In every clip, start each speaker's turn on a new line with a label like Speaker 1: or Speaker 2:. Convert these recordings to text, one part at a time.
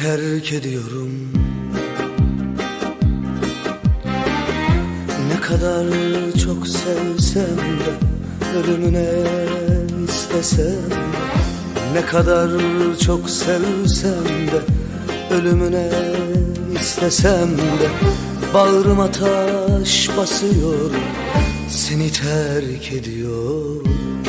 Speaker 1: terk ediyorum. Ne kadar çok sevsem de, ölümüne istesem de, ne kadar çok sevsem de, ölümüne istesem de, bağrıma taş basıyor, seni terk ediyor.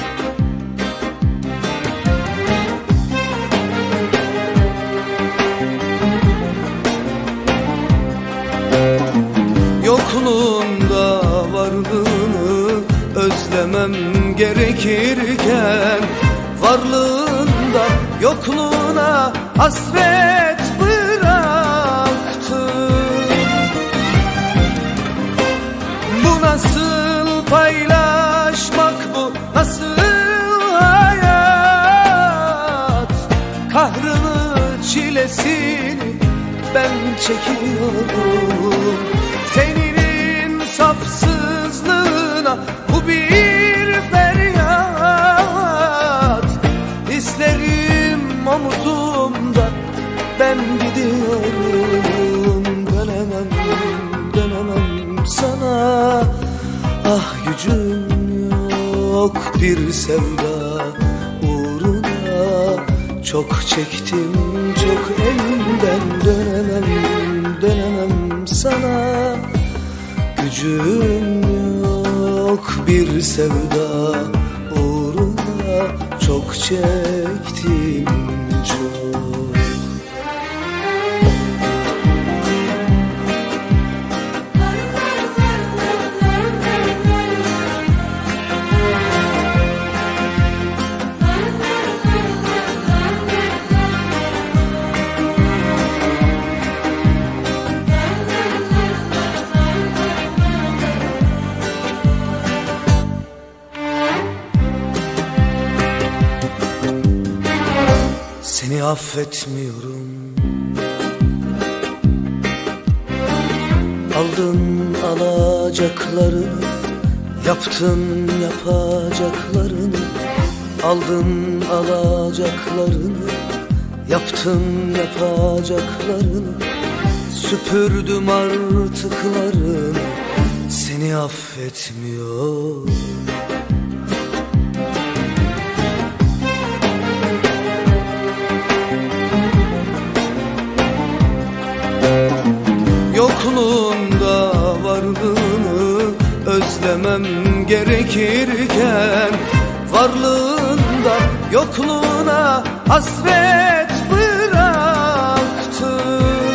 Speaker 1: Yokluğunda varlığını özlemem gerekirken, varlığında yokluğuna hasret bıraktı. Bu nasıl paylaşmak, bu nasıl hayat? Kahrını, çilesini ben çekiyorum. Senin insafsızlığına bu bir feryat. Hislerim omuzumda, ben gidiyorum. Dönemem, dönemem sana. Ah gücüm yok bir sevda uğruna. Çok çektim, çok elimden. Dönemem, dönemem sana. Gücüm yok bir sevda uğruna. Çok çektim, çok. Seni affetmiyorum. Aldın alacaklarını, yaptın yapacaklarını. Aldın alacaklarını, yaptın yapacaklarını. Süpürdüm artıklarını, seni affetmiyorum. Yokluğunda varlığını özlemem gerekirken, varlığında yokluğuna hasret bıraktı.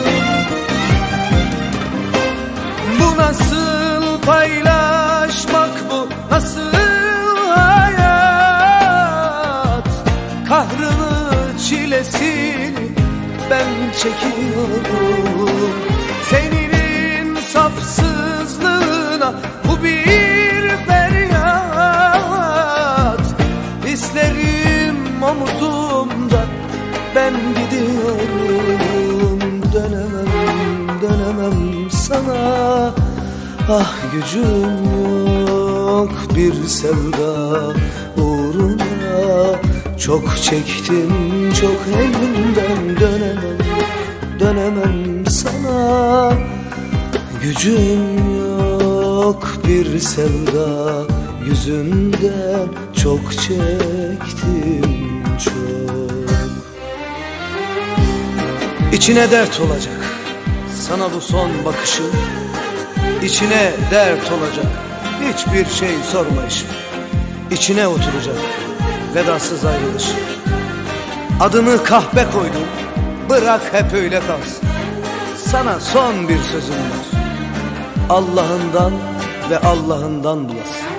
Speaker 1: Bu nasıl paylaşmak, bu nasıl hayat? Kahrını, çilesini ben çekiyorum. Senin insafsızlığına bu bir feryat. Hislerim omuzumda, ben gidiyorum. Dönemem, dönemem sana. Ah gücüm yok bir sevda uğruna. Çok çektim, çok elimden. Dönemem, dönemem sana. Gücüm yok bir sevda yüzünden. Çok çektim, çok. İçine dert olacak sana bu son bakışım. İçine dert olacak hiçbir şey sormayışım. İçine oturacak vedasız ayrılış. Adını kahpe koydum, bırak hep öyle kalsın. Sana son bir sözüm var, Allah'ından ve Allah'ından bulasın.